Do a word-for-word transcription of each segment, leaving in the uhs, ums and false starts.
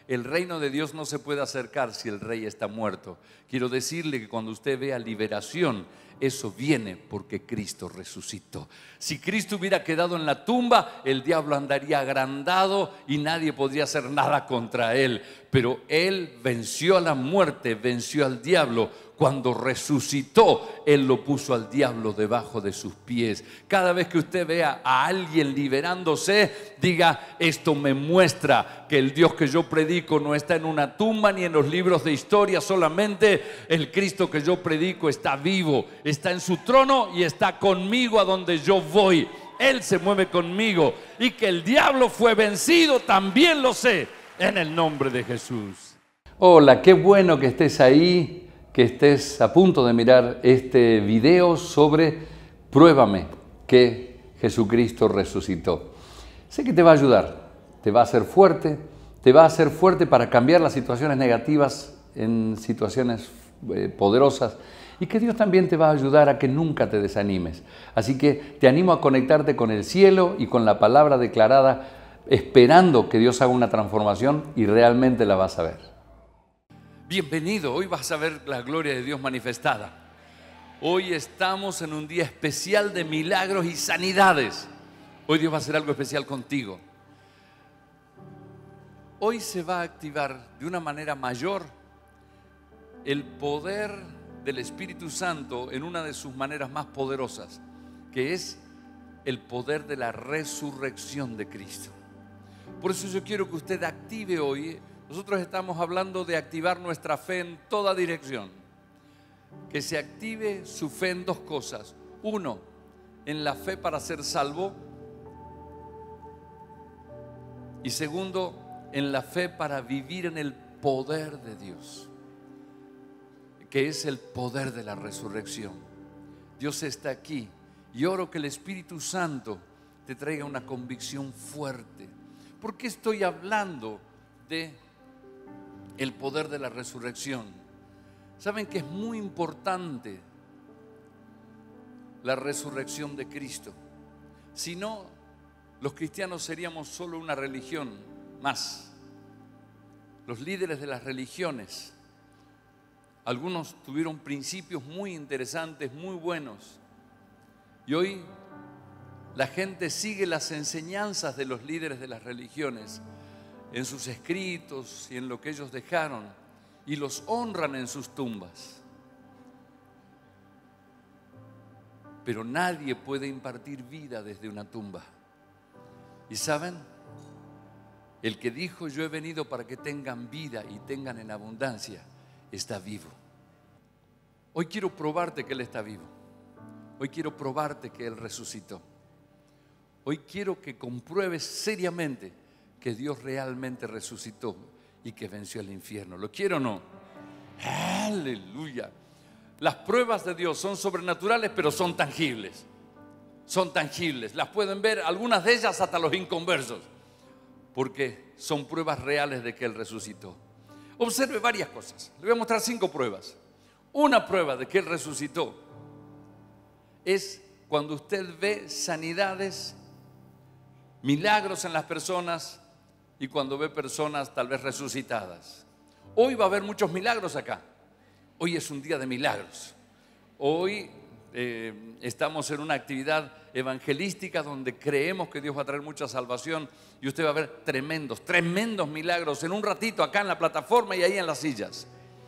el reino de Dios no se puede acercar si el rey está muerto. Quiero decirle que cuando usted vea liberación, eso viene porque Cristo resucitó. Si Cristo hubiera quedado en la tumba, el diablo andaría agrandado y nadie podría hacer nada contra él. Pero Él venció a la muerte, venció al diablo. Cuando resucitó, Él lo puso al diablo debajo de sus pies. Cada vez que usted vea a alguien liberándose, diga: esto me muestra que el Dios que yo predico no está en una tumba ni en los libros de historia solamente. El Cristo que yo predico está vivo, está en su trono y está conmigo a donde yo voy. Él se mueve conmigo, y que el diablo fue vencido también lo sé, en el nombre de Jesús. Hola, qué bueno que estés ahí, que estés a punto de mirar este video sobre Pruébame que Jesucristo resucitó. Sé que te va a ayudar, te va a hacer fuerte, te va a hacer fuerte para cambiar las situaciones negativas en situaciones eh, poderosas, y que Dios también te va a ayudar a que nunca te desanimes. Así que te animo a conectarte con el cielo y con la palabra declarada, esperando que Dios haga una transformación, y realmente la vas a ver. Bienvenido, hoy vas a ver la gloria de Dios manifestada. Hoy estamos en un día especial de milagros y sanidades. Hoy Dios va a hacer algo especial contigo. Hoy se va a activar de una manera mayor el poder del Espíritu Santo en una de sus maneras más poderosas, que es el poder de la resurrección de Cristo. Por eso yo quiero que usted active hoy. Nosotros estamos hablando de activar nuestra fe en toda dirección. Que se active su fe en dos cosas. Uno, en la fe para ser salvo. Y segundo, en la fe para vivir en el poder de Dios, que es el poder de la resurrección. Dios está aquí, y oro que el Espíritu Santo te traiga una convicción fuerte. ¿Por qué estoy hablando de el poder de la resurrección? Saben que es muy importante la resurrección de Cristo. Si no, los cristianos seríamos solo una religión más. Los líderes de las religiones, algunos tuvieron principios muy interesantes, muy buenos, y hoy la gente sigue las enseñanzas de los líderes de las religiones en sus escritos y en lo que ellos dejaron, y los honran en sus tumbas. Pero nadie puede impartir vida desde una tumba. ¿Y saben? El que dijo: yo he venido para que tengan vida y tengan en abundancia, está vivo. Hoy quiero probarte que Él está vivo. Hoy quiero probarte que Él resucitó. Hoy quiero que compruebes seriamente que Dios realmente resucitó y que venció el infierno. ¿Lo quiero o no? Aleluya. Las pruebas de Dios son sobrenaturales, pero son tangibles. Son tangibles. Las pueden ver algunas de ellas hasta los inconversos, porque son pruebas reales de que Él resucitó. Observe varias cosas. Le voy a mostrar cinco pruebas. Una prueba de que Él resucitó es cuando usted ve sanidades, milagros en las personas, y cuando ve personas tal vez resucitadas. Hoy va a haber muchos milagros acá. Hoy es un día de milagros. Hoy eh, estamos en una actividad evangelística donde creemos que Dios va a traer mucha salvación, y usted va a ver tremendos, tremendos milagros en un ratito acá en la plataforma y ahí en las sillas.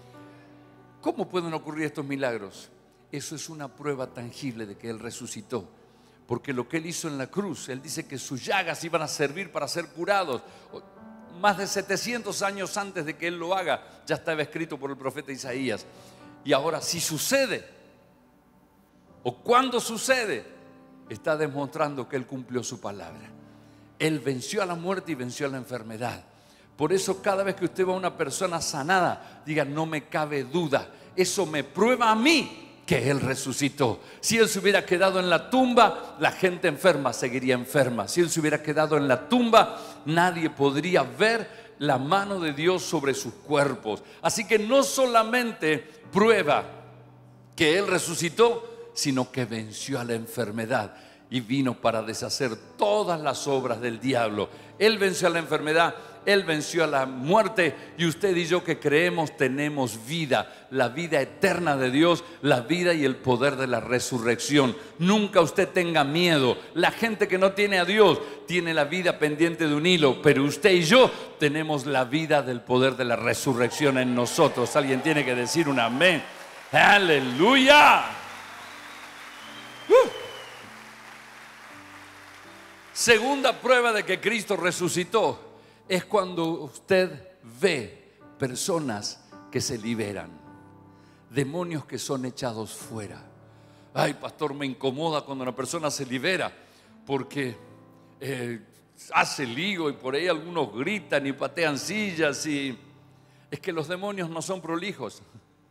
¿Cómo pueden ocurrir estos milagros? Eso es una prueba tangible de que Él resucitó. Porque lo que Él hizo en la cruz, Él dice que sus llagas iban a servir para ser curados. Más de setecientos años antes de que Él lo haga, ya estaba escrito por el profeta Isaías. Y ahora, si sucede, o cuando sucede, está demostrando que Él cumplió su palabra. Él venció a la muerte y venció a la enfermedad. Por eso cada vez que usted va a una persona sanada, diga: no me cabe duda, eso me prueba a mí que Él resucitó. Si Él se hubiera quedado en la tumba, la gente enferma seguiría enferma. Si Él se hubiera quedado en la tumba, nadie podría ver la mano de Dios sobre sus cuerpos. Así que no solamente prueba que Él resucitó, sino que venció a la enfermedad y vino para deshacer todas las obras del diablo. Él venció a la enfermedad, Él venció a la muerte y usted y yo que creemos tenemos vida, la vida eterna de Dios, la vida y el poder de la resurrección. Nunca usted tenga miedo. La gente que no tiene a Dios tiene la vida pendiente de un hilo, pero usted y yo tenemos la vida del poder de la resurrección en nosotros. Alguien tiene que decir un amén. ¡Aleluya! Uh. Segunda prueba de que Cristo resucitó es cuando usted ve personas que se liberan, demonios que son echados fuera. Ay, pastor, me incomoda cuando una persona se libera porque eh, hace lío y por ahí algunos gritan y patean sillas. Y es que los demonios no son prolijos.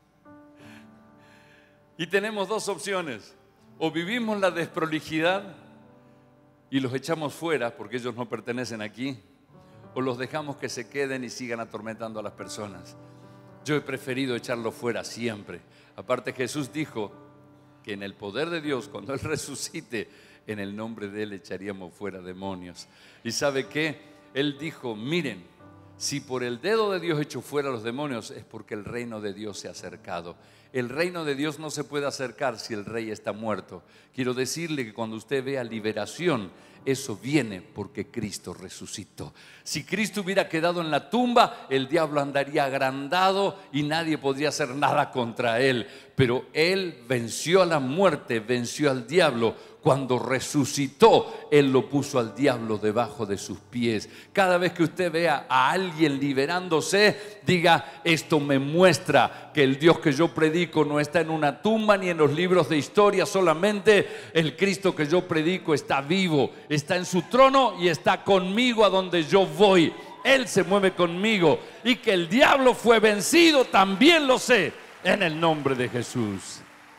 Y tenemos dos opciones: o vivimos la desprolijidad y los echamos fuera porque ellos no pertenecen aquí, o los dejamos que se queden y sigan atormentando a las personas. Yo he preferido echarlos fuera siempre. Aparte, Jesús dijo que en el poder de Dios, cuando Él resucite, en el nombre de Él echaríamos fuera demonios. ¿Y sabe qué? Él dijo, miren, si por el dedo de Dios echo fuera los demonios, es porque el reino de Dios se ha acercado. El reino de Dios no se puede acercar si el rey está muerto. Quiero decirle que cuando usted vea liberación, eso viene porque Cristo resucitó. Si Cristo hubiera quedado en la tumba, el diablo andaría agrandado y nadie podría hacer nada contra él. Pero Él venció a la muerte, venció al diablo. Cuando resucitó, Él lo puso al diablo debajo de sus pies. Cada vez que usted vea a alguien liberándose, diga, esto me muestra que el Dios que yo predico no está en una tumba ni en los libros de historia solamente. El Cristo que yo predico está vivo, está en su trono y está conmigo a donde yo voy. Él se mueve conmigo, y que el diablo fue vencido también lo sé, en el nombre de Jesús.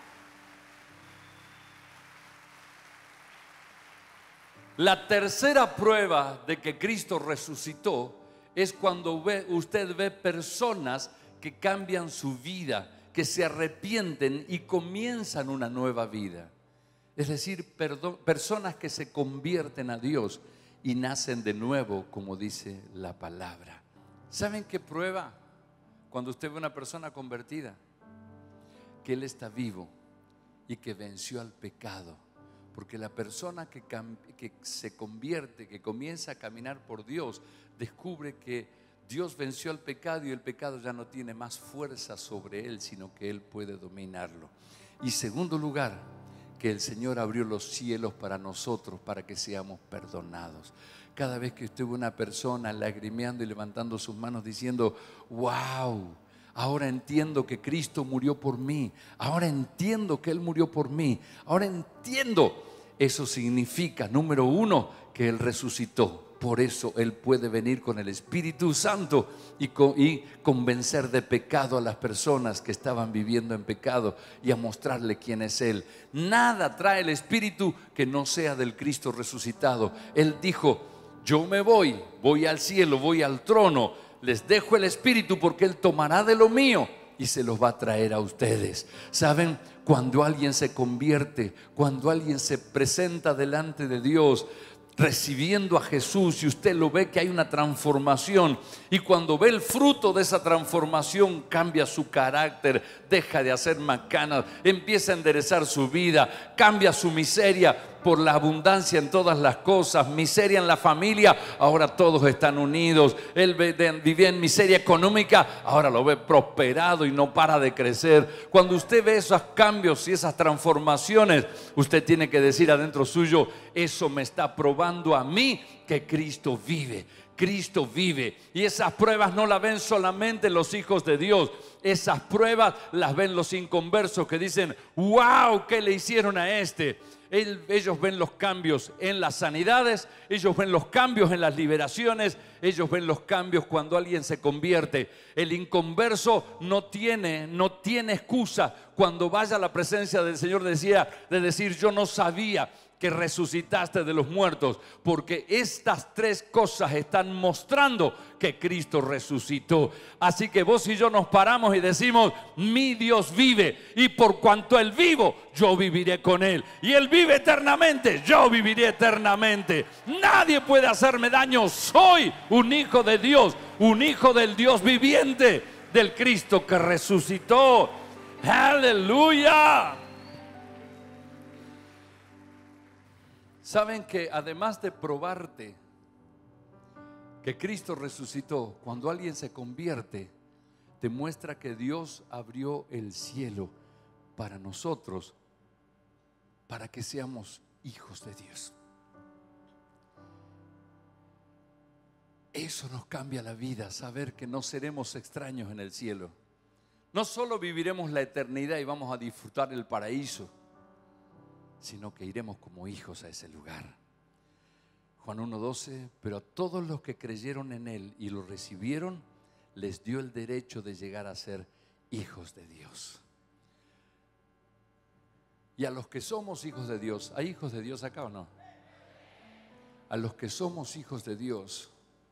La tercera prueba de que Cristo resucitó es cuando ve, usted ve personas que cambian su vida, que se arrepienten y comienzan una nueva vida. Es decir, perdón, personas que se convierten a Dios y nacen de nuevo, como dice la palabra. ¿Saben qué prueba? Cuando usted ve una persona convertida, que Él está vivo y que venció al pecado. Porque la persona que, que se convierte, que comienza a caminar por Dios, descubre que Dios venció al pecado y el pecado ya no tiene más fuerza sobre él, sino que Él puede dominarlo. Y segundo lugar, que el Señor abrió los cielos para nosotros, para que seamos perdonados. Cada vez que usted ve una persona lagrimeando y levantando sus manos diciendo, wow, ahora entiendo que Cristo murió por mí. Ahora entiendo que Él murió por mí. Ahora entiendo. Eso significa, número uno, que Él resucitó. Por eso Él puede venir con el Espíritu Santo y, con, y convencer de pecado a las personas que estaban viviendo en pecado y a mostrarle quién es Él. Nada trae el Espíritu que no sea del Cristo resucitado. Él dijo, yo me voy, voy al cielo, voy al trono. Les dejo el Espíritu porque Él tomará de lo mío y se los va a traer a ustedes. ¿Saben? Cuando alguien se convierte, cuando alguien se presenta delante de Dios, recibiendo a Jesús, y usted lo ve que hay una transformación, y cuando ve el fruto de esa transformación, cambia su carácter, deja de hacer macanas, empieza a enderezar su vida, cambia su miseria por la abundancia en todas las cosas, miseria en la familia, ahora todos están unidos. Él vivía en miseria económica, ahora lo ve prosperado y no para de crecer. Cuando usted ve esos cambios y esas transformaciones, usted tiene que decir adentro suyo, eso me está probando a mí que Cristo vive. Cristo vive, y esas pruebas no las ven solamente los hijos de Dios. Esas pruebas las ven los inconversos que dicen, wow, ¿qué le hicieron a este? Ellos ven los cambios en las sanidades, ellos ven los cambios en las liberaciones, ellos ven los cambios cuando alguien se convierte. El inconverso no tiene, no tiene excusa cuando vaya a la presencia del Señor, decía, de decir, yo no sabía que resucitaste de los muertos, porque estas tres cosas están mostrando que Cristo resucitó. Así que vos y yo nos paramos y decimos: mi Dios vive, y por cuanto Él vivo, yo viviré con Él, y Él vive eternamente, yo viviré eternamente. Nadie puede hacerme daño. Soy un hijo de Dios, un hijo del Dios viviente, del Cristo que resucitó. ¡Aleluya! Saben que además de probarte que Cristo resucitó, cuando alguien se convierte, te muestra que Dios abrió el cielo para nosotros, para que seamos hijos de Dios. Eso nos cambia la vida, saber que no seremos extraños en el cielo. No solo viviremos la eternidad y vamos a disfrutar el paraíso, sino que iremos como hijos a ese lugar. Juan uno doce, pero a todos los que creyeron en Él y lo recibieron, les dio el derecho de llegar a ser hijos de Dios. Y a los que somos hijos de Dios, ¿hay hijos de Dios acá o no? A los que somos hijos de Dios,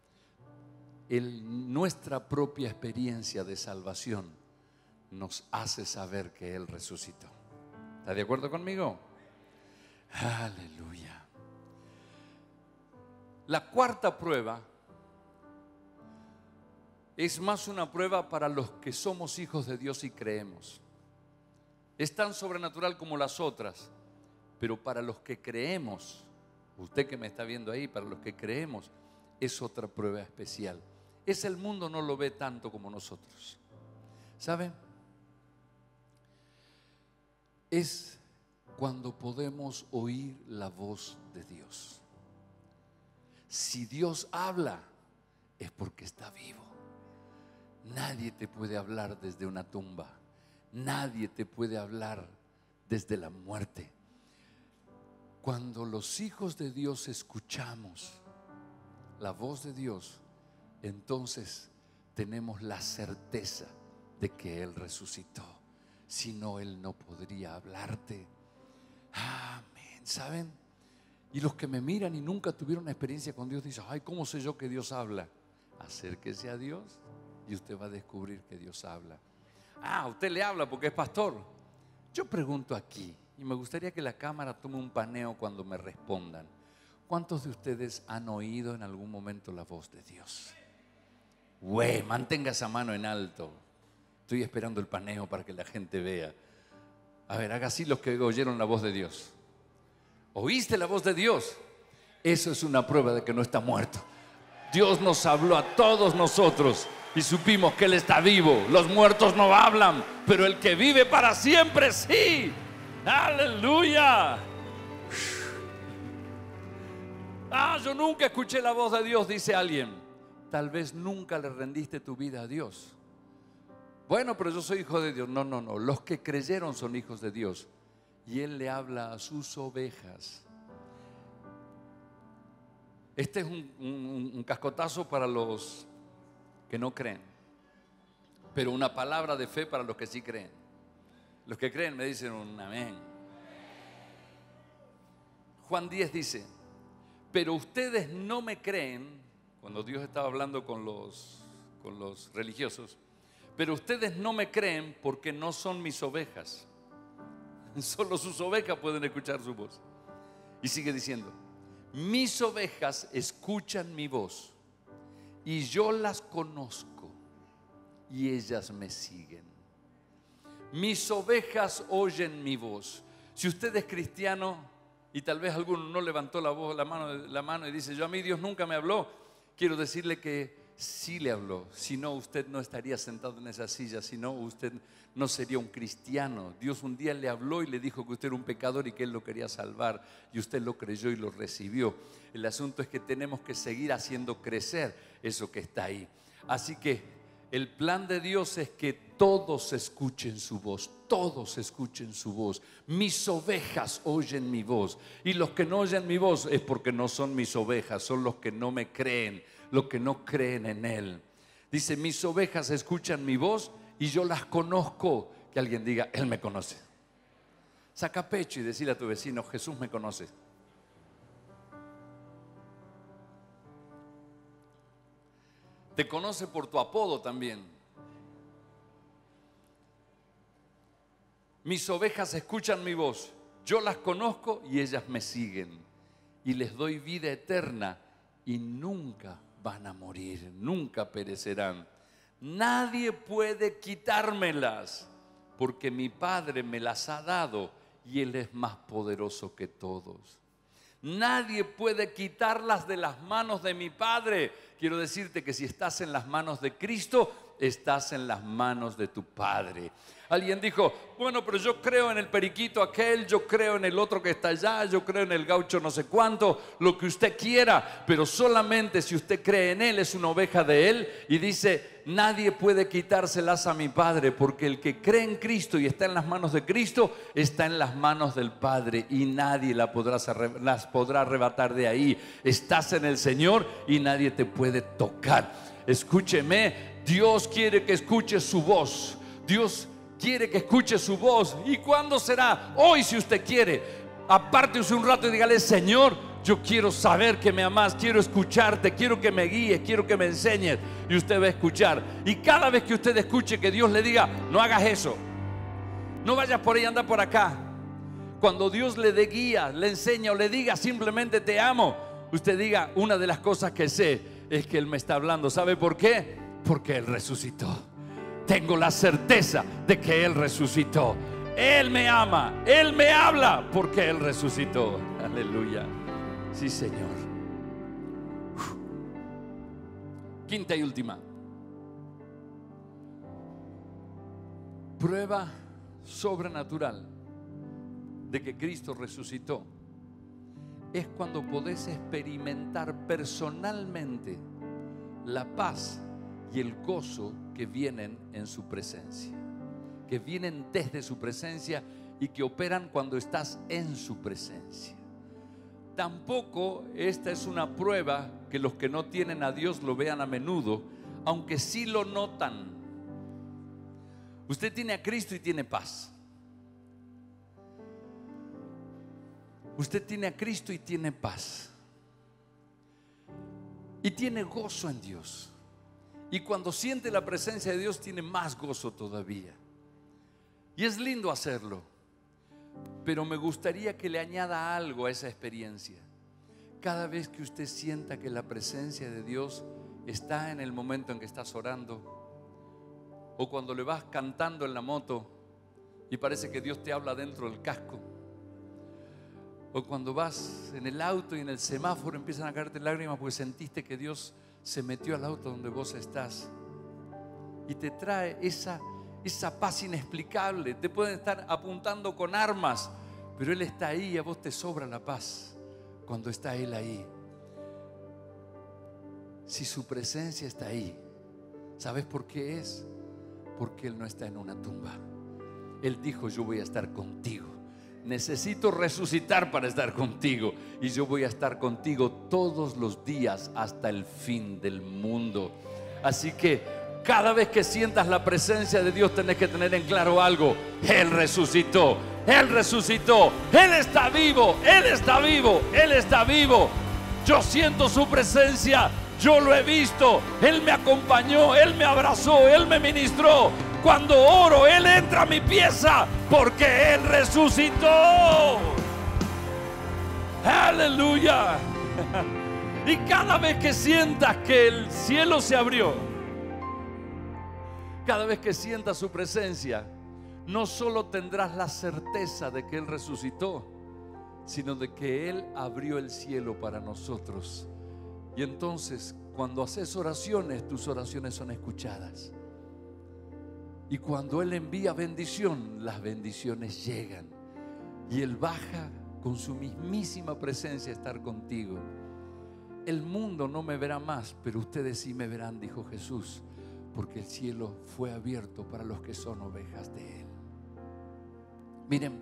el, nuestra propia experiencia de salvación nos hace saber que Él resucitó. ¿Está de acuerdo conmigo? Aleluya. La cuarta prueba es más una prueba para los que somos hijos de Dios y creemos. Es tan sobrenatural como las otras, pero para los que creemos, usted que me está viendo ahí, para los que creemos, es otra prueba especial. Es el mundo no lo ve tanto como nosotros. ¿Saben? Es cuando podemos oír la voz de Dios. Si Dios habla, es porque está vivo. Nadie te puede hablar desde una tumba. Nadie te puede hablar desde la muerte. Cuando los hijos de Dios escuchamos la voz de Dios, entonces tenemos la certeza de que Él resucitó. Si no, Él no podría hablarte. Amén. ¿Saben? Y los que me miran y nunca tuvieron una experiencia con Dios dicen: ay, ¿cómo sé yo que Dios habla? Acérquese a Dios y usted va a descubrir que Dios habla. Ah, usted le habla porque es pastor. Yo pregunto aquí, y me gustaría que la cámara tome un paneo cuando me respondan: ¿cuántos de ustedes han oído en algún momento la voz de Dios? Güey, mantenga esa mano en alto. Estoy esperando el paneo para que la gente vea. A ver, haga así los que oyeron la voz de Dios. ¿Oíste la voz de Dios? Eso es una prueba de que no está muerto. Dios nos habló a todos nosotros y supimos que Él está vivo. Los muertos no hablan, pero el que vive para siempre sí. ¡Aleluya! Ah, yo nunca escuché la voz de Dios, dice alguien. Tal vez nunca le rendiste tu vida a Dios. Bueno, pero yo soy hijo de Dios. No, no, no. Los que creyeron son hijos de Dios. Y Él le habla a sus ovejas. Este es un, un, un cascotazo para los que no creen, pero una palabra de fe para los que sí creen. Los que creen me dicen un amén. Juan diez dice: pero ustedes no me creen. Cuando Dios estaba hablando con los, con los religiosos. Pero ustedes no me creen porque no son mis ovejas. Solo sus ovejas pueden escuchar su voz. Y sigue diciendo: mis ovejas escuchan mi voz y yo las conozco y ellas me siguen. Mis ovejas oyen mi voz. Si usted es cristiano y tal vez alguno no levantó la voz, la mano, la mano y dice: yo a mí Dios nunca me habló, quiero decirle que sí le habló. Si no, usted no estaría sentado en esa silla. Si no, usted no sería un cristiano. Dios un día le habló y le dijo que usted era un pecador y que Él lo quería salvar, y usted lo creyó y lo recibió. El asunto es que tenemos que seguir haciendo crecer eso que está ahí. Así que el plan de Dios es que todos escuchen su voz. Todos escuchen su voz. Mis ovejas oyen mi voz. Y los que no oyen mi voz es porque no son mis ovejas. Son los que no me creen, los que no creen en Él. Dice: mis ovejas escuchan mi voz y yo las conozco. Que alguien diga: Él me conoce. Saca pecho y decirle a tu vecino: Jesús me conoce. Te conoce por tu apodo también. Mis ovejas escuchan mi voz. Yo las conozco y ellas me siguen. Y les doy vida eterna y nunca van a morir, nunca perecerán. Nadie puede quitármelas, porque mi Padre me las ha dado y Él es más poderoso que todos. Nadie puede quitarlas de las manos de mi Padre. Quiero decirte que si estás en las manos de Cristo, estás en las manos de tu Padre. Alguien dijo, bueno, pero yo creo en el periquito aquel, yo creo en el otro que está allá, yo creo en el gaucho no sé cuánto, lo que usted quiera, pero solamente si usted cree en Él, es una oveja de Él. Y dice, nadie puede quitárselas a mi Padre, porque el que cree en Cristo y está en las manos de Cristo, está en las manos del Padre, y nadie la podrá, las podrá arrebatar de ahí. Estás en el Señor y nadie te puede tocar. Escúcheme, Dios quiere que escuches su voz. Dios quiere que escuche su voz. ¿Y cuándo será? Hoy, si usted quiere. Apártese un rato y dígale, Señor, yo quiero saber que me amas, quiero escucharte, quiero que me guíes, quiero que me enseñes. Y usted va a escuchar. Y cada vez que usted escuche que Dios le diga, no hagas eso, no vayas por ahí, anda por acá. Cuando Dios le dé guía, le enseña o le diga simplemente te amo, usted diga, una de las cosas que sé es que Él me está hablando. ¿Sabe por qué? Porque Él resucitó. Tengo la certeza de que Él resucitó. Él me ama, Él me habla, porque Él resucitó. Aleluya. Sí, Señor. Uf. Quinta y última. Prueba sobrenatural de que Cristo resucitó es cuando podés experimentar personalmente la paz y el gozo que vienen en su presencia, que vienen desde su presencia y que operan cuando estás en su presencia. Tampoco esta es una prueba que los que no tienen a Dios lo vean a menudo, aunque sí lo notan. Usted tiene a Cristo y tiene paz. Usted tiene a Cristo y tiene paz. Y tiene gozo en Dios. Y cuando siente la presencia de Dios tiene más gozo todavía. Y es lindo hacerlo. Pero me gustaría que le añada algo a esa experiencia. Cada vez que usted sienta que la presencia de Dios está en el momento en que estás orando, o cuando le vas cantando en la moto y parece que Dios te habla dentro del casco, o cuando vas en el auto y en el semáforo empiezan a caerte lágrimas porque sentiste que Dios se metió al auto donde vos estás y te trae esa, esa paz inexplicable. Te pueden estar apuntando con armas, pero Él está ahí y a vos te sobra la paz cuando está Él ahí. Si su presencia está ahí, ¿sabes por qué es? Porque Él no está en una tumba. Él dijo, yo voy a estar contigo. Necesito resucitar para estar contigo, y yo voy a estar contigo todos los días hasta el fin del mundo. Así que cada vez que sientas la presencia de Dios, tenés que tener en claro algo: Él resucitó, Él resucitó, Él está vivo, Él está vivo, Él está vivo. Yo siento su presencia, yo lo he visto, Él me acompañó, Él me abrazó, Él me ministró. Cuando oro, Él entra a mi pieza porque Él resucitó. Aleluya. Y cada vez que sientas que el cielo se abrió, cada vez que sientas su presencia, no solo tendrás la certeza de que Él resucitó, sino de que Él abrió el cielo para nosotros. Y entonces, cuando haces oraciones, tus oraciones son escuchadas. Y cuando Él envía bendición, las bendiciones llegan. Y Él baja con su mismísima presencia a estar contigo. El mundo no me verá más, pero ustedes sí me verán, dijo Jesús, porque el cielo fue abierto para los que son ovejas de Él. Miren,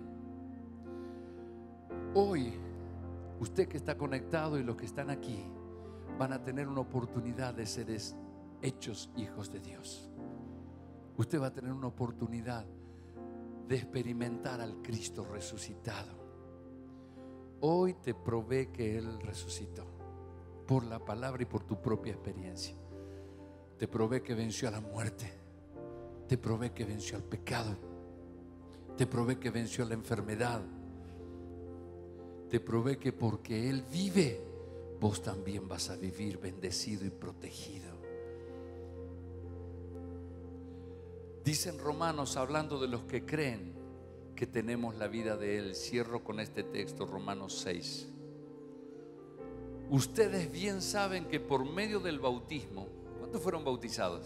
hoy usted que está conectado y los que están aquí van a tener una oportunidad de ser hechos hijos de Dios. Usted va a tener una oportunidad de experimentar al Cristo resucitado. Hoy te probé que Él resucitó por la palabra y por tu propia experiencia. Te probé que venció a la muerte. Te probé que venció al pecado. Te probé que venció a la enfermedad. Te probé que porque Él vive, vos también vas a vivir bendecido y protegido. Dicen Romanos, hablando de los que creen que tenemos la vida de Él. Cierro con este texto, Romanos seis. Ustedes bien saben que por medio del bautismo, ¿cuántos fueron bautizados?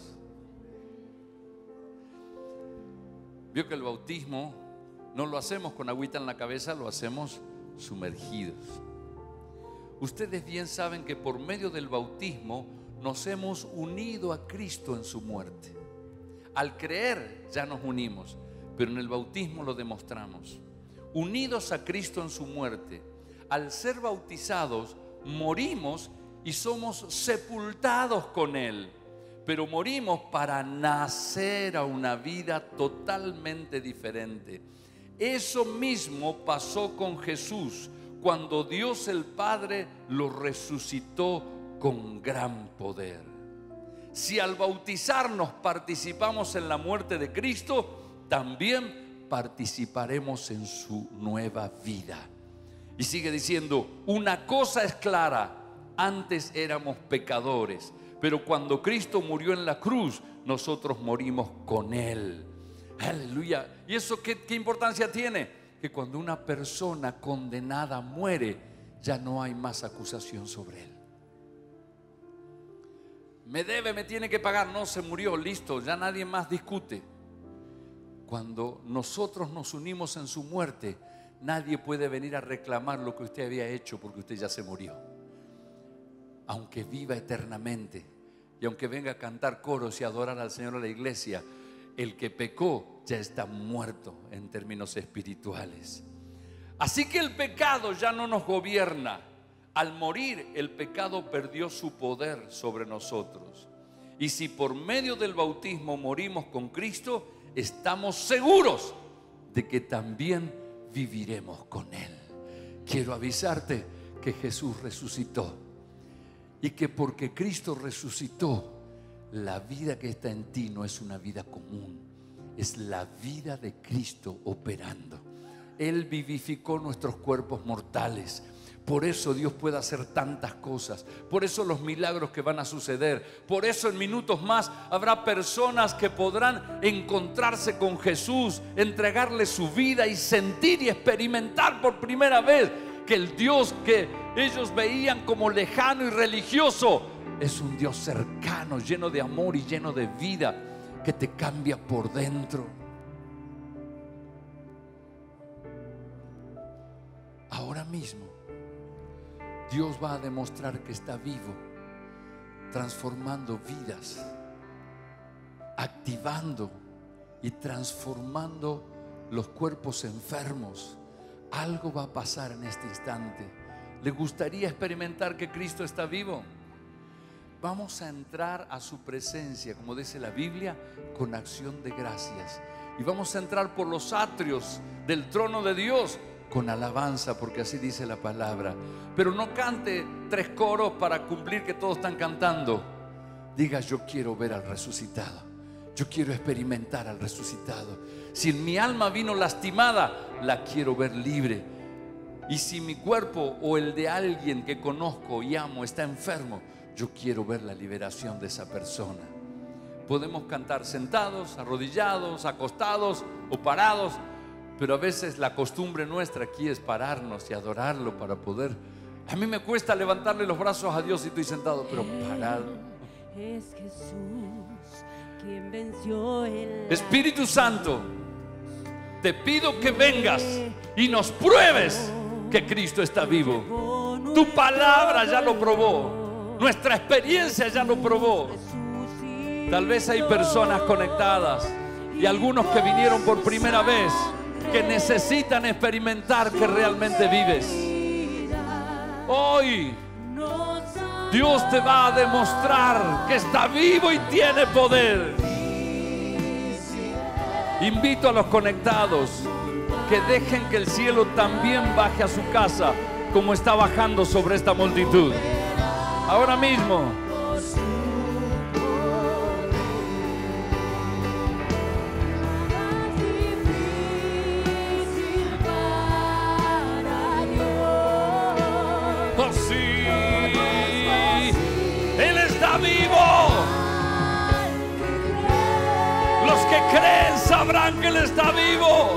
Vio que el bautismo no lo hacemos con agüita en la cabeza, lo hacemos sumergidos. Ustedes bien saben que por medio del bautismo nos hemos unido a Cristo en su muerte. Al creer ya nos unimos, pero en el bautismo lo demostramos. Unidos a Cristo en su muerte, al ser bautizados morimos y somos sepultados con Él. Pero morimos para nacer a una vida totalmente diferente. Eso mismo pasó con Jesús cuando Dios el Padre lo resucitó con gran poder. Si al bautizarnos participamos en la muerte de Cristo, también participaremos en su nueva vida. Y sigue diciendo, una cosa es clara, antes éramos pecadores, pero cuando Cristo murió en la cruz, nosotros morimos con Él. Aleluya. ¿Y eso qué, qué importancia tiene? Que cuando una persona condenada muere, ya no hay más acusación sobre él. Me debe, me tiene que pagar. No, se murió, listo, ya nadie más discute. Cuando nosotros nos unimos en su muerte, nadie puede venir a reclamar lo que usted había hecho, porque usted ya se murió. Aunque viva eternamente y aunque venga a cantar coros y adorar al Señor a la iglesia, el que pecó ya está muerto en términos espirituales. Así que el pecado ya no nos gobierna. Al morir, el pecado perdió su poder sobre nosotros. Y si por medio del bautismo morimos con Cristo, estamos seguros de que también viviremos con Él. Quiero avisarte que Jesús resucitó y que porque Cristo resucitó, la vida que está en ti no es una vida común, es la vida de Cristo operando. Él vivificó nuestros cuerpos mortales. Por eso Dios puede hacer tantas cosas. Por eso los milagros que van a suceder. Por eso en minutos más habrá personas que podrán encontrarse con Jesús, entregarle su vida y sentir y experimentar por primera vez que el Dios que ellos veían como lejano y religioso es un Dios cercano, lleno de amor y lleno de vida, que te cambia por dentro. Ahora mismo Dios va a demostrar que está vivo, transformando vidas, activando y transformando los cuerpos enfermos. Algo va a pasar en este instante. ¿Le gustaría experimentar que Cristo está vivo? Vamos a entrar a su presencia, como dice la Biblia, con acción de gracias. Y vamos a entrar por los atrios del trono de Dios con alabanza, porque así dice la palabra. Pero no cante tres coros para cumplir que todos están cantando. Diga: yo quiero ver al resucitado, yo quiero experimentar al resucitado. Si mi alma vino lastimada, la quiero ver libre. Y si mi cuerpo o el de alguien que conozco y amo está enfermo, yo quiero ver la liberación de esa persona. Podemos cantar sentados, arrodillados, acostados o parados, pero a veces la costumbre nuestra aquí es pararnos y adorarlo para poder. A mí me cuesta levantarle los brazos a Dios si estoy sentado, pero parado. Es Jesús quien venció el Espíritu Santo, te pido que vengas y nos pruebes que Cristo está vivo. Tu palabra ya lo probó, nuestra experiencia ya lo probó. Tal vez hay personas conectadas y algunos que vinieron por primera vez, que necesitan experimentar que realmente vives. Hoy Dios te va a demostrar que está vivo y tiene poder. Invito a los conectados que dejen que el cielo también baje a su casa, como está bajando sobre esta multitud ahora mismo. Los que creen sabrán que Él está vivo.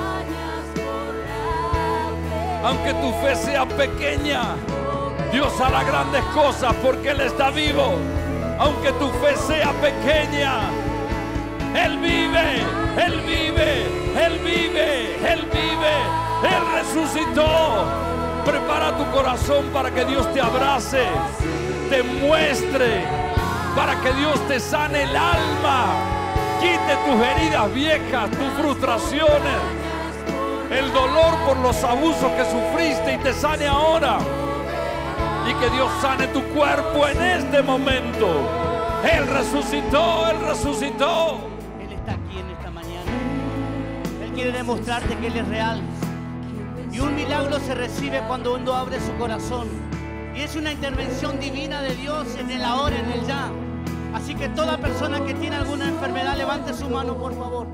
Aunque tu fe sea pequeña, Dios hará grandes cosas porque Él está vivo. Aunque tu fe sea pequeña, Él vive, Él vive, Él vive, Él vive, Él resucitó. Prepara tu corazón para que Dios te abrace, te muestre, para que Dios te sane el alma, quite tus heridas viejas, tus frustraciones, el dolor por los abusos que sufriste y te sane ahora. Y que Dios sane tu cuerpo en este momento. Él resucitó, Él resucitó. Él está aquí en esta mañana. Él quiere demostrarte que Él es real. Y un milagro se recibe cuando uno abre su corazón. Y es una intervención divina de Dios en el ahora, en el ya. Así que toda persona que tiene alguna enfermedad, levante su mano, por favor.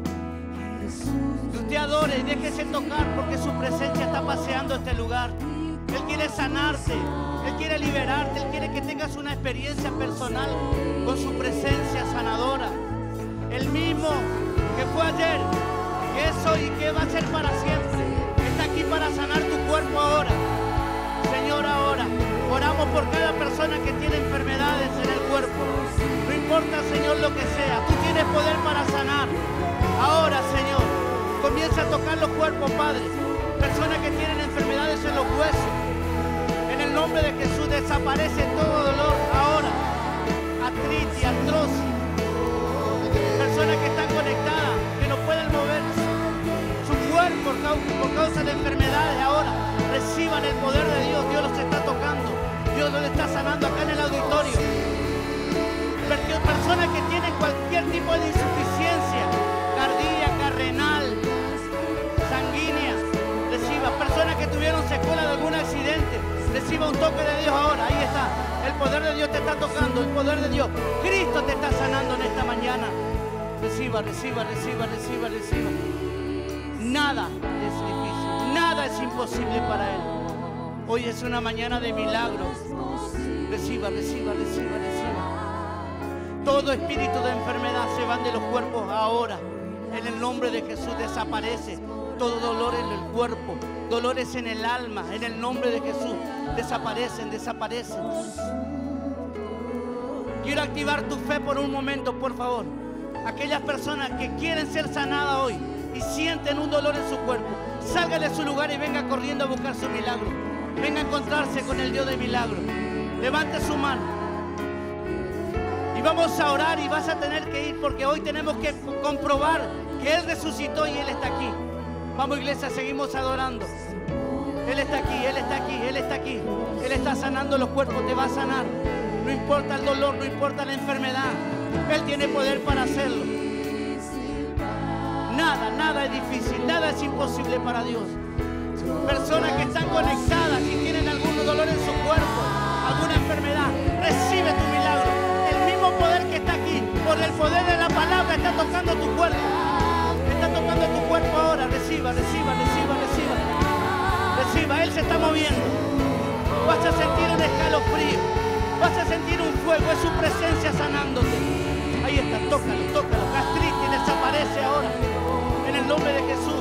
Que usted adore y déjese tocar, porque su presencia está paseando este lugar. Él quiere sanarte, Él quiere liberarte, Él quiere que tengas una experiencia personal con su presencia sanadora. El mismo que fue ayer, que es hoy y que va a ser para siempre, está aquí para sanar tu cuerpo ahora. Señor, ahora oramos por cada persona que tiene enfermedades en el cuerpo. No importa, Señor, lo que sea, tú tienes poder para sanar. Ahora, Señor, comienza a tocar los cuerpos, Padre. Personas que tienen enfermedades en los huesos, en el nombre de Jesús desaparece todo dolor ahora. Artritis, artrosis, personas que están conectadas, que no pueden mover su cuerpo por causa de enfermedades, ahora reciban el poder de Dios. Dios los está tocando, Dios los está sanando acá en el auditorio. Personas que tienen cualquier tipo de insuficiencia cardíaca, renal, sanguínea, reciba. Personas que tuvieron secuela de algún accidente, reciba un toque de Dios ahora. Ahí está, el poder de Dios te está tocando, el poder de Dios. Cristo te está sanando en esta mañana. Reciba, reciba, reciba, reciba, reciba. Nada es difícil, nada es imposible para Él. Hoy es una mañana de milagros. Reciba, reciba, reciba, reciba. Todo espíritu de enfermedad se van de los cuerpos ahora. En el nombre de Jesús desaparece todo dolor en el cuerpo, dolores en el alma. En el nombre de Jesús desaparecen, desaparecen. Quiero activar tu fe por un momento, por favor. Aquellas personas que quieren ser sanadas hoy y sienten un dolor en su cuerpo, salga de su lugar y venga corriendo a buscar su milagro. Venga a encontrarse con el Dios de milagros. Levante su mano. Y vamos a orar y vas a tener que ir porque hoy tenemos que comprobar que Él resucitó y Él está aquí. Vamos, iglesia, seguimos adorando. Él está aquí, Él está aquí, Él está aquí. Él está sanando los cuerpos, te va a sanar. No importa el dolor, no importa la enfermedad. Él tiene poder para hacerlo. Nada, nada es difícil, nada es imposible para Dios. Personas que están conectadas y tienen algún dolor en su cuerpo, alguna enfermedad, recibe tu milagro. El mismo poder que está aquí, por el poder de la palabra, está tocando tu cuerpo. Está tocando tu cuerpo ahora. Reciba, reciba, reciba, reciba. Reciba, Él se está moviendo. Vas a sentir un escalofrío. Vas a sentir un fuego, es su presencia sanándote. Ahí está, tócalo, tócalo. Gastritis desaparece ahora. En el nombre de Jesús.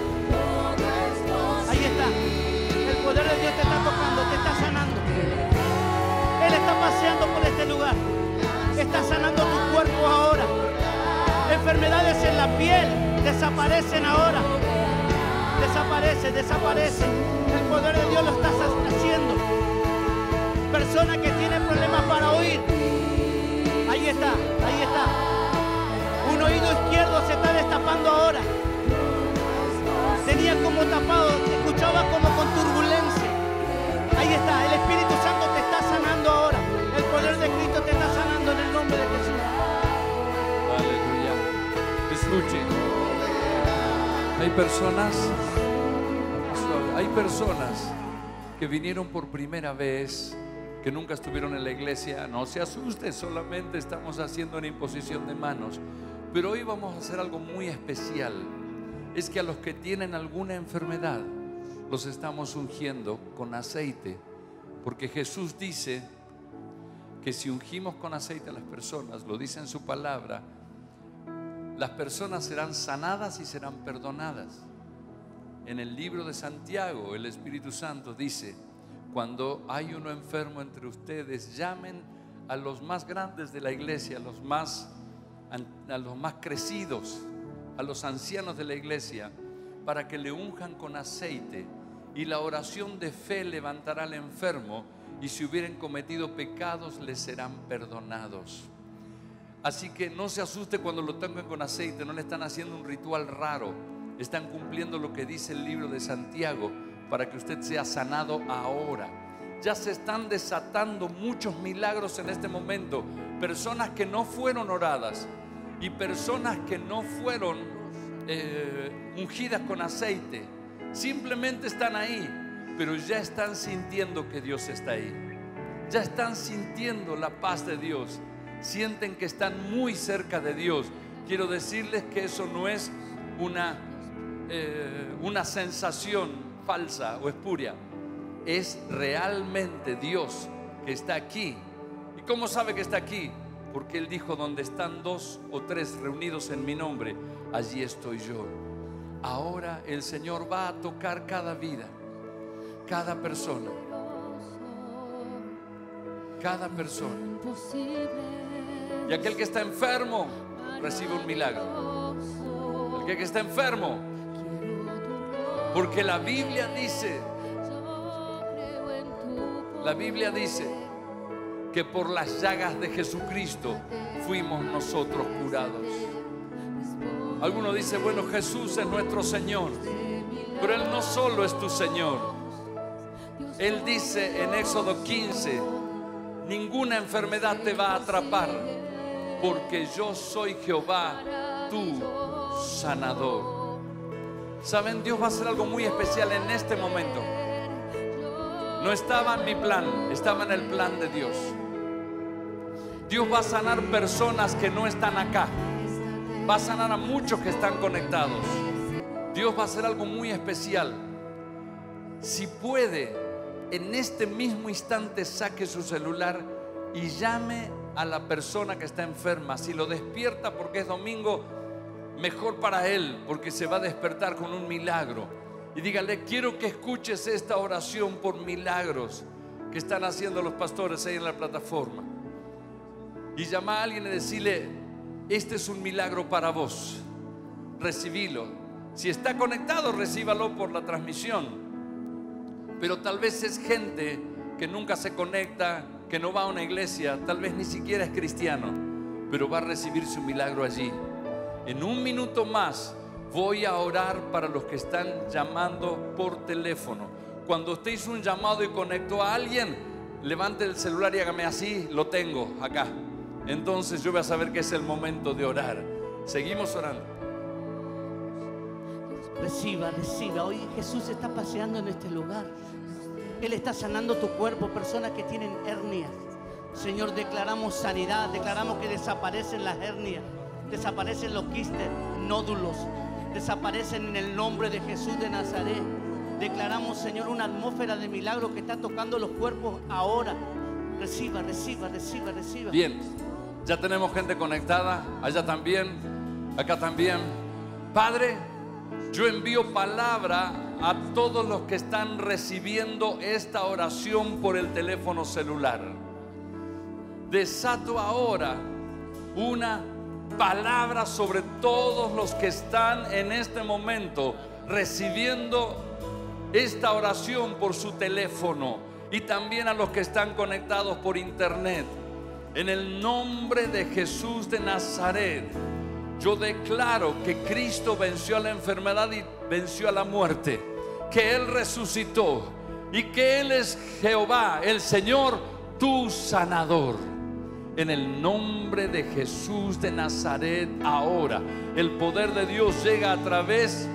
Ahí está. El poder de Dios te está tocando, te está sanando. Él está paseando por este lugar. Está sanando tu cuerpo ahora. Enfermedades en la piel desaparecen ahora. Desaparece, desaparece. El poder de Dios lo está haciendo. Personas que tienen problemas para oír. Ahí está, ahí está. Un oído izquierdo se está destapando ahora. Tenía como tapado, te escuchaba como con turbulencia. Ahí está, el Espíritu Santo te está sanando ahora. El poder de Cristo te está sanando en el nombre de Jesús. Aleluya. Escuchen. Hay personas, hay personas que vinieron por primera vez, que nunca estuvieron en la iglesia. No se asuste, solamente estamos haciendo una imposición de manos. Pero hoy vamos a hacer algo muy especial. Es que a los que tienen alguna enfermedad los estamos ungiendo con aceite, porque Jesús dice que si ungimos con aceite a las personas, lo dice en su palabra, las personas serán sanadas y serán perdonadas. En el libro de Santiago, el Espíritu Santo dice: cuando hay uno enfermo entre ustedes, llamen a los más grandes de la iglesia, a los más, a los más crecidos, a los ancianos de la iglesia, para que le unjan con aceite, y la oración de fe levantará al enfermo, y si hubieran cometido pecados les serán perdonados. Así que no se asuste cuando lo toquen con aceite, no le están haciendo un ritual raro, están cumpliendo lo que dice el libro de Santiago, para que usted sea sanado ahora. Ya se están desatando muchos milagros en este momento. Personas que no fueron oradas y personas que no fueron eh, ungidas con aceite, simplemente están ahí, pero ya están sintiendo que Dios está ahí. Ya están sintiendo la paz de Dios. Sienten que están muy cerca de Dios. Quiero decirles que eso no es una, eh, una sensación falsa o espuria. Es realmente Dios que está aquí. ¿Y cómo sabe que está aquí? Porque Él dijo: donde están dos o tres reunidos en mi nombre, allí estoy yo. Ahora el Señor va a tocar cada vida, cada persona, cada persona. Y aquel que está enfermo recibe un milagro. El que está enfermo, porque la Biblia dice, la Biblia dice que por las llagas de Jesucristo fuimos nosotros curados. Alguno dice: bueno, Jesús es nuestro Señor, pero Él no solo es tu Señor. Él dice en Éxodo quince: ninguna enfermedad te va a atrapar, porque yo soy Jehová, tu sanador. ¿Saben? Dios va a hacer algo muy especial en este momento. No estaba en mi plan, estaba en el plan de Dios. Dios va a sanar personas que no están acá. Va a sanar a muchos que están conectados. Dios va a hacer algo muy especial. Si puede, en este mismo instante saque su celular y llame a la persona que está enferma. Si lo despierta porque es domingo, mejor para él, porque se va a despertar con un milagro. Y dígale: quiero que escuches esta oración por milagros que están haciendo los pastores ahí en la plataforma. Y llama a alguien y decirle: este es un milagro para vos, recibilo. Si está conectado, recíbalo por la transmisión. Pero tal vez es gente que nunca se conecta, que no va a una iglesia, tal vez ni siquiera es cristiano, pero va a recibir su milagro allí. En un minuto más voy a orar para los que están llamando por teléfono. Cuando usted hizo un llamado y conectó a alguien, levante el celular y hágame así: lo tengo acá. Entonces yo voy a saber que es el momento de orar. Seguimos orando. Reciba, reciba. Hoy Jesús está paseando en este lugar. Él está sanando tu cuerpo. Personas que tienen hernias, Señor, declaramos sanidad. Declaramos que desaparecen las hernias, desaparecen los quistes, nódulos, desaparecen en el nombre de Jesús de Nazaret. Declaramos, Señor, una atmósfera de milagro que está tocando los cuerpos ahora. Reciba, reciba, reciba, reciba. Bien, ya tenemos gente conectada. Allá también, acá también. Padre, yo envío palabra a todos los que están recibiendo esta oración por el teléfono celular. Desato ahora una palabra sobre todos los que están en este momento recibiendo esta oración por su teléfono, y también a los que están conectados por internet. En el nombre de Jesús de Nazaret, yo declaro que Cristo venció a la enfermedad y venció a la muerte, que Él resucitó y que Él es Jehová, el Señor, tu sanador. En el nombre de Jesús de Nazaret, ahora el poder de Dios llega a través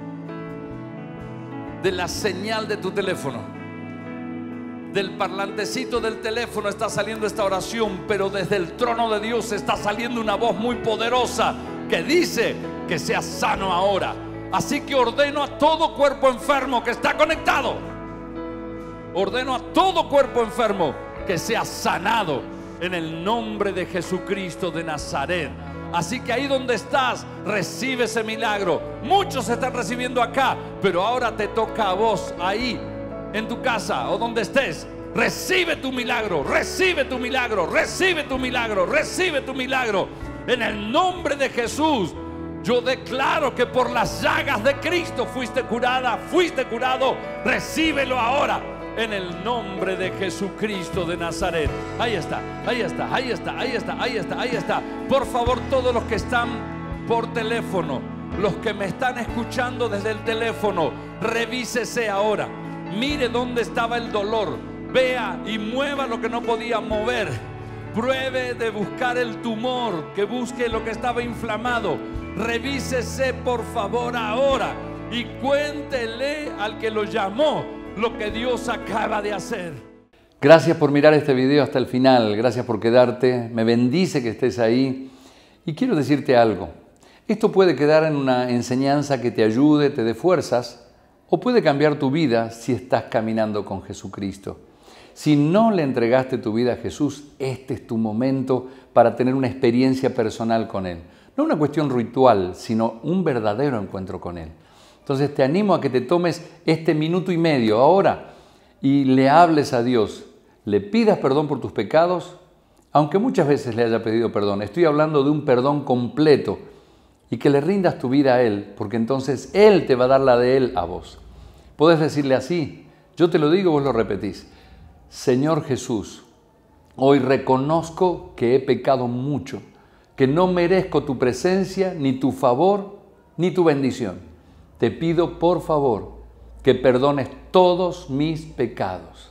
de la señal de tu teléfono. Del parlantecito del teléfono está saliendo esta oración, pero desde el trono de Dios está saliendo una voz muy poderosa que dice que seas sano ahora. Así que ordeno a todo cuerpo enfermo que está conectado, ordeno a todo cuerpo enfermo que sea sanado en el nombre de Jesucristo de Nazaret. Así que ahí donde estás, recibe ese milagro. Muchos están recibiendo acá, pero ahora te toca a vos, ahí, en tu casa o donde estés. Recibe tu milagro, recibe tu milagro, recibe tu milagro, recibe tu milagro. En el nombre de Jesús, yo declaro que por las llagas de Cristo fuiste curada, fuiste curado. Recíbelo ahora. En el nombre de Jesucristo de Nazaret. Ahí está, ahí está, ahí está, ahí está, ahí está, ahí está. Por favor, todos los que están por teléfono, los que me están escuchando desde el teléfono, revísese ahora. Mire dónde estaba el dolor. Vea y mueva lo que no podía mover. Pruebe de buscar el tumor, que busque lo que estaba inflamado. Revísese por favor ahora y cuéntele al que lo llamó lo que Dios acaba de hacer. Gracias por mirar este video hasta el final. Gracias por quedarte. Me bendice que estés ahí. Y quiero decirte algo. Esto puede quedar en una enseñanza que te ayude, te dé fuerzas, o puede cambiar tu vida si estás caminando con Jesucristo. Si no le entregaste tu vida a Jesús, este es tu momento para tener una experiencia personal con Él. No una cuestión ritual, sino un verdadero encuentro con Él. Entonces te animo a que te tomes este minuto y medio ahora y le hables a Dios, le pidas perdón por tus pecados, aunque muchas veces le haya pedido perdón. Estoy hablando de un perdón completo y que le rindas tu vida a Él, porque entonces Él te va a dar la de Él a vos. Podés decirle así, yo te lo digo, vos lo repetís. Señor Jesús, hoy reconozco que he pecado mucho, que no merezco tu presencia, ni tu favor, ni tu bendición. Te pido por favor que perdones todos mis pecados.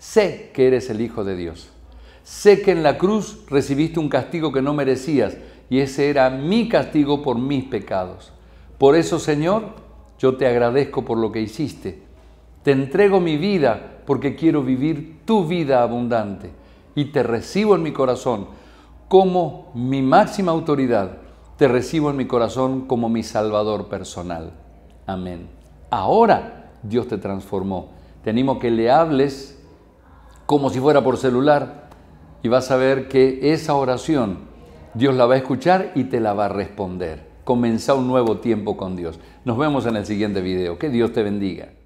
Sé que eres el Hijo de Dios. Sé que en la cruz recibiste un castigo que no merecías y ese era mi castigo por mis pecados. Por eso, Señor, yo te agradezco por lo que hiciste. Te entrego mi vida porque quiero vivir tu vida abundante y te recibo en mi corazón como mi máxima autoridad. Te recibo en mi corazón como mi Salvador personal. Amén. Ahora Dios te transformó. Te animo a que le hables como si fuera por celular y vas a ver que esa oración Dios la va a escuchar y te la va a responder. Comenzá un nuevo tiempo con Dios. Nos vemos en el siguiente video. Que Dios te bendiga.